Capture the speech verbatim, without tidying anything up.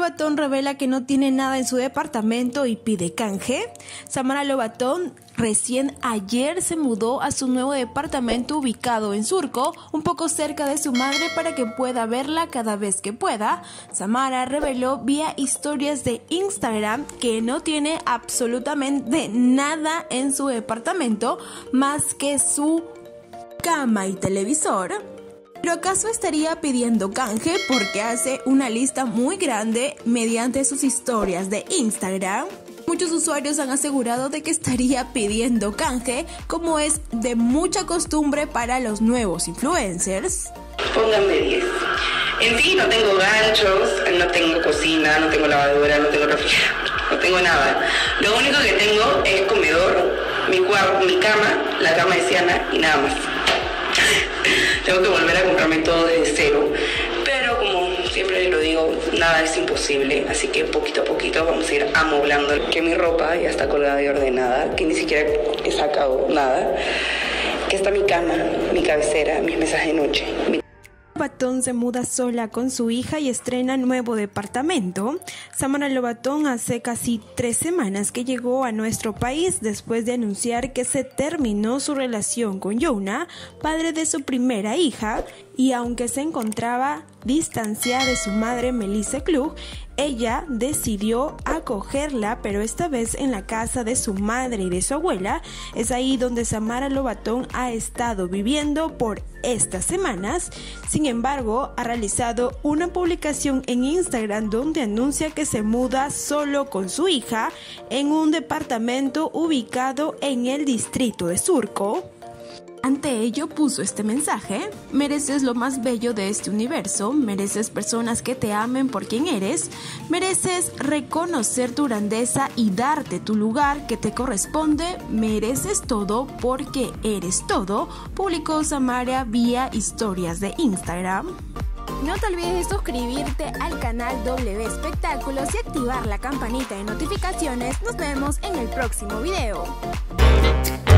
Lobatón revela que no tiene nada en su departamento y pide canje. Samara Lobatón recién ayer se mudó a su nuevo departamento ubicado en Surco, un poco cerca de su madre para que pueda verla cada vez que pueda. Samara reveló vía historias de Instagram que no tiene absolutamente nada en su departamento más que su cama y televisor. ¿Pero acaso estaría pidiendo canje porque hace una lista muy grande mediante sus historias de Instagram? Muchos usuarios han asegurado de que estaría pidiendo canje, como es de mucha costumbre para los nuevos influencers. Pónganme diez. En sí no tengo ganchos, no tengo cocina, no tengo lavadora, no tengo refrigerador, no tengo nada. Lo único que tengo es comedor, mi cuarto, mi cama, la cama de Siana y nada más. Tengo que volver a comprarme todo desde cero, pero como siempre lo digo, nada es imposible, así que poquito a poquito vamos a ir amoblando. Que mi ropa ya está colgada y ordenada, que ni siquiera he sacado nada, que está mi cama, mi cabecera, mis mesas de noche. Mi Lobatón se muda sola con su hija y estrena nuevo departamento. Samara Lobatón hace casi tres semanas que llegó a nuestro país después de anunciar que se terminó su relación con Youna, padre de su primera hija, y aunque se encontraba distanciada de su madre Melissa Klug, ella decidió acogerla, pero esta vez en la casa de su madre y de su abuela. Es ahí donde Samara Lobatón ha estado viviendo por estas semanas. Sin embargo, ha realizado una publicación en Instagram donde anuncia que se muda solo con su hija en un departamento ubicado en el distrito de Surco. Ante ello puso este mensaje: mereces lo más bello de este universo, mereces personas que te amen por quien eres, mereces reconocer tu grandeza y darte tu lugar que te corresponde, mereces todo porque eres todo, publicó Samara vía historias de Instagram. No te olvides de suscribirte al canal W Espectáculos y activar la campanita de notificaciones. Nos vemos en el próximo video.